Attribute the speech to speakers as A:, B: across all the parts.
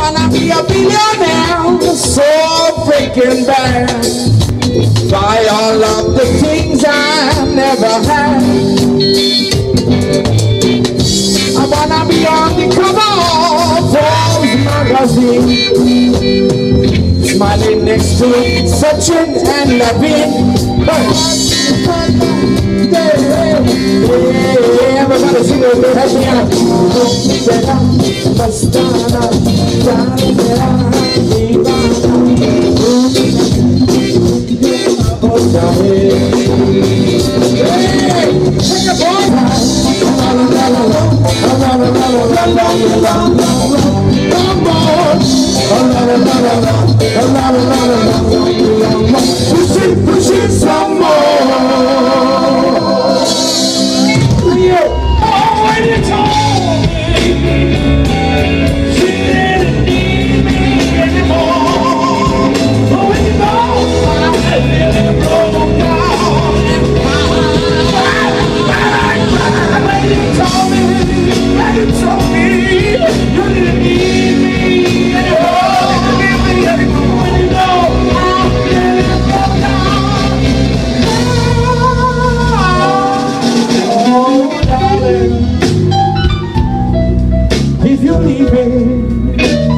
A: wanna be a billionaire, so freaking bad. Buy all of the things I never had. I wanna be on the cover of Forbes magazine, smiling next to Sachin and Naveen. Everybody sing with me, help me out. Push it some more. Oh, when you told me she didn't need me anymore. Oh, when you know I really broke down and cried. When you told me you didn't need me anymore. When you know I really broke down. Oh, darling, if you're leaving,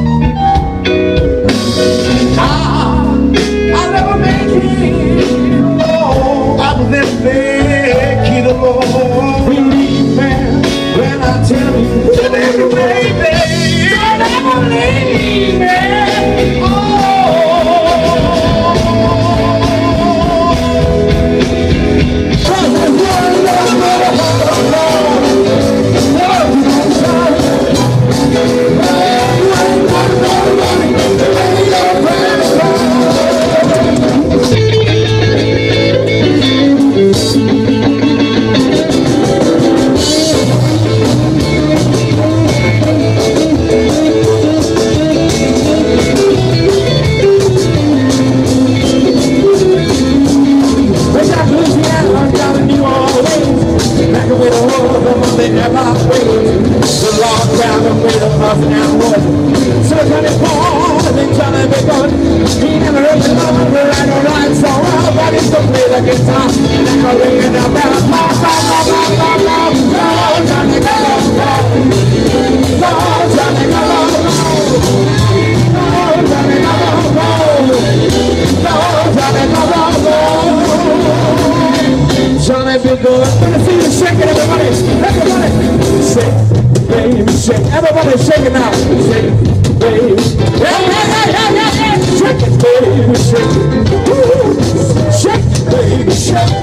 A: I'll never make it alone. I will never make it alone. Believe me when I tell you that every baby, don't ever leave me. Oh, Johnny, be good. Let me see you shake it, everybody. Everybody, shake, baby, shake. Everybody, shake it now. Shake, baby. Yeah. Shake it, baby, shake. Woo. Shake, baby, shake.